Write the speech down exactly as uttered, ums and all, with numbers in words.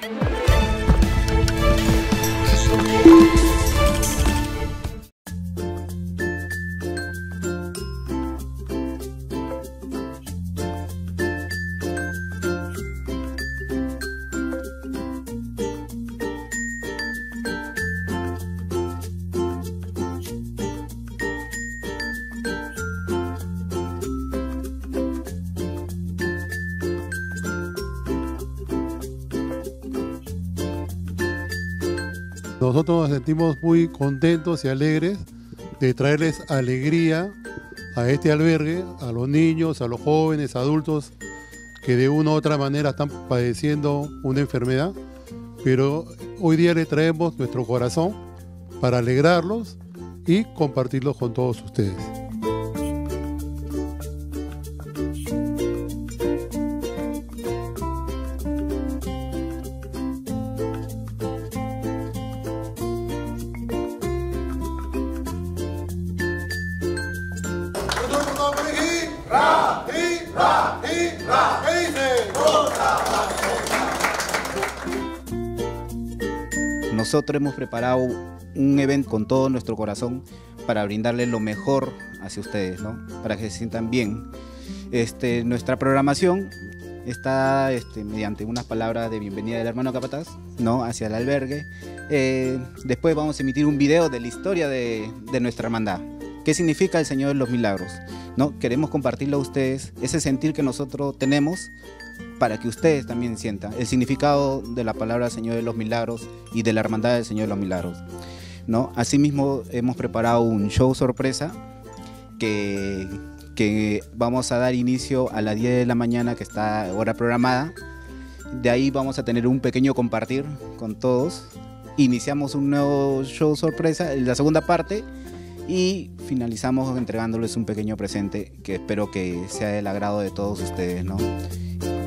Nosotros nos sentimos muy contentos y alegres de traerles alegría a este albergue, a los niños, a los jóvenes, adultos que de una u otra manera están padeciendo una enfermedad, pero hoy día les traemos nuestro corazón para alegrarlos y compartirlos con todos ustedes. Nosotros hemos preparado un evento con todo nuestro corazón para brindarles lo mejor hacia ustedes, ¿no? Para que se sientan bien. Este, nuestra programación está este, mediante unas palabras de bienvenida del hermano capataz, ¿no? Hacia el albergue. Eh, después vamos a emitir un video de la historia de, de nuestra hermandad. ¿Qué significa el Señor de los Milagros? ¿No? Queremos compartirlo a ustedes, ese sentir que nosotros tenemos, para que ustedes también sientan el significado de la palabra Señor de los Milagros y de la hermandad del Señor de los Milagros, ¿no? Asimismo, hemos preparado un show sorpresa que, que vamos a dar inicio a las diez de la mañana, que está hora programada. De ahí vamos a tener un pequeño compartir con todos. Iniciamos un nuevo show sorpresa en la segunda parte y finalizamos entregándoles un pequeño presente que espero que sea del agrado de todos ustedes, ¿no?